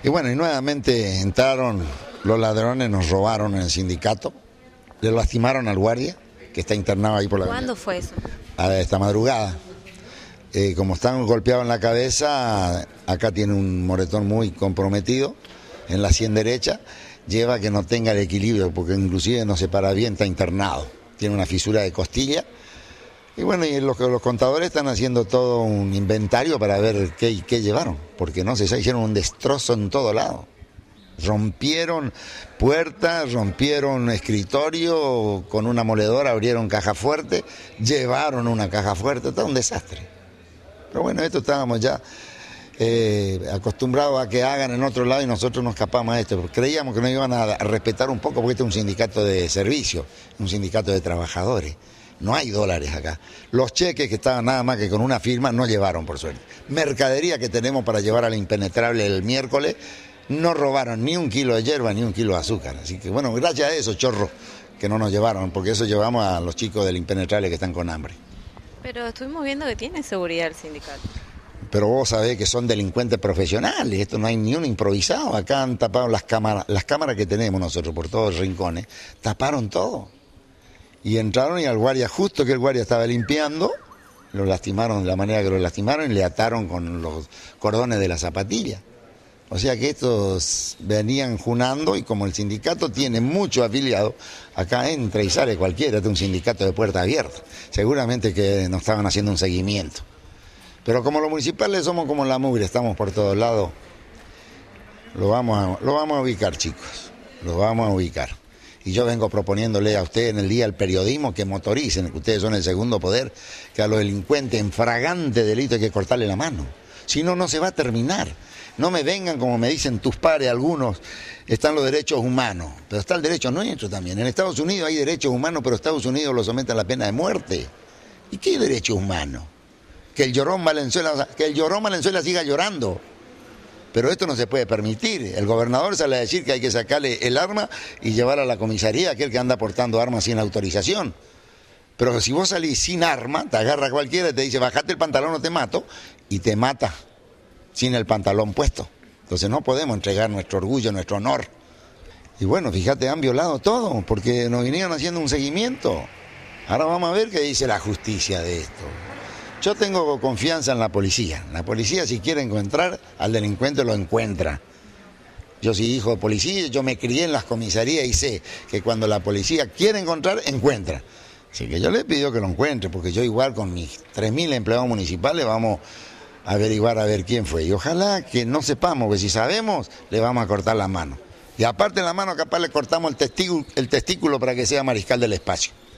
Y bueno, y nuevamente entraron los ladrones, nos robaron en el sindicato, le lastimaron al guardia, que está internado ahí por la ¿Cuándo fue eso? esta madrugada. Como están golpeados en la cabeza, acá tiene un moretón muy comprometido en la sien derecha, lleva a que no tenga el equilibrio, porque inclusive no se para bien, está internado, tiene una fisura de costilla. Y bueno, y los contadores están haciendo todo un inventario para ver qué llevaron, porque no se hicieron un destrozo en todo lado. Rompieron puertas, rompieron escritorio, con una moledora abrieron caja fuerte, llevaron una caja fuerte, todo un desastre. Pero bueno, esto estábamos ya acostumbrados a que hagan en otro lado y nosotros nos escapamos a esto, porque creíamos que nos iban a respetar un poco, porque este es un sindicato de servicio, un sindicato de trabajadores. No hay dólares acá. Los cheques que estaban nada más que con una firma no llevaron, por suerte. Mercadería que tenemos para llevar al impenetrable el miércoles, no robaron ni un kilo de hierba ni un kilo de azúcar. Así que bueno, gracias a eso, chorros, que no nos llevaron, porque eso llevamos a los chicos del impenetrable que están con hambre. Pero estuvimos viendo que tiene seguridad el sindicato. Pero vos sabés que son delincuentes profesionales, esto no hay ni uno improvisado. Acá han tapado las cámaras que tenemos nosotros por todos los rincones, taparon todo. Y entraron y al guardia, justo que el guardia estaba limpiando, lo lastimaron de la manera que lo lastimaron y le ataron con los cordones de la zapatilla. O sea que estos venían junando y como el sindicato tiene muchos afiliados, acá entra y sale cualquiera, este es un sindicato de puerta abierta. Seguramente que nos estaban haciendo un seguimiento. Pero como los municipales somos como la mugre, estamos por todos lados, lo vamos a ubicar, chicos, lo vamos a ubicar. Y yo vengo proponiéndole a ustedes en el día del periodismo que motoricen, que ustedes son el segundo poder, que a los delincuentes en fragante delito hay que cortarle la mano. Si no, no se va a terminar. No me vengan como me dicen tus pares algunos, están los derechos humanos, pero está el derecho nuestro también. En Estados Unidos hay derechos humanos, pero Estados Unidos lo somete a la pena de muerte. ¿Y qué derechos humanos? Que el Llorón Valenzuela siga llorando. Pero esto no se puede permitir. El gobernador sale a decir que hay que sacarle el arma y llevar a la comisaría a aquel que anda portando armas sin autorización. Pero si vos salís sin arma, te agarra cualquiera y te dice, bajate el pantalón o te mato, y te mata sin el pantalón puesto. Entonces no podemos entregar nuestro orgullo, nuestro honor. Y bueno, fíjate, han violado todo, porque nos vinieron haciendo un seguimiento. Ahora vamos a ver qué dice la justicia de esto. Yo tengo confianza en la policía. La policía, si quiere encontrar al delincuente, lo encuentra. Yo soy hijo de policía, yo me crié en las comisarías y sé que cuando la policía quiere encontrar, encuentra. Así que yo le pido que lo encuentre, porque yo igual con mis 3.000 empleados municipales vamos a averiguar a ver quién fue. Y ojalá que no sepamos, porque si sabemos, le vamos a cortar la mano. Y aparte de la mano, capaz le cortamos el testículo para que sea mariscal del espacio.